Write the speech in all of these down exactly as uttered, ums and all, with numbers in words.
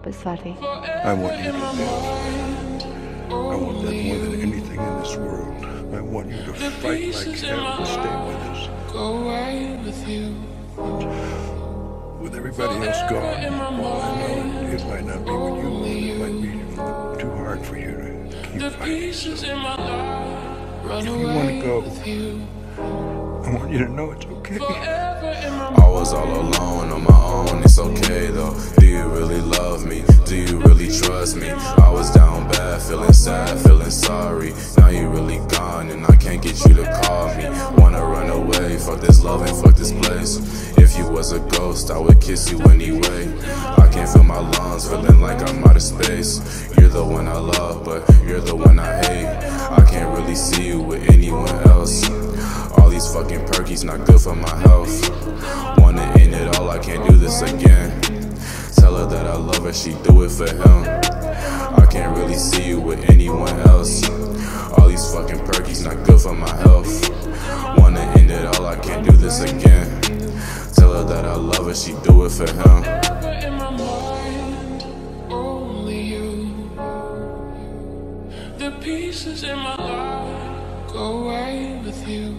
Swati. I want you to live. I want that more than anything in this world. I want you to fight like hell to stay with us. Go away with you. With everybody else gone, well, I know it might not be with you. It might be too hard for you to keep fighting. So if you want to go, I want you to know it's okay. I was all alone on my own, it's okay though. Do you really love me? Do you really trust me? I was down bad, feeling sad, feeling sorry. Now you really gone and I can't get you to call me. Wanna run away, fuck this love and fuck this place. If you was a ghost, I would kiss you anyway. I can't feel my lungs, feeling like I'm out of space. You're the one I love, but you're the one I hate. I can't really see you with anyone else. All these fucking perkies not good for my health. Wanna end it all, I can't do this again. Tell her that I love her, she do it for him. I can't really see you with anyone else. All these fucking perkies not good for my health. Wanna end it all, I can't do this again. Tell her that I love her, she do it for him. In my mind, only you. The pieces in my life go away with you.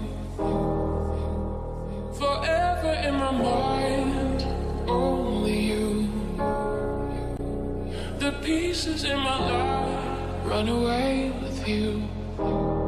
Forever in my mind, only you. The pieces in my life run away with you.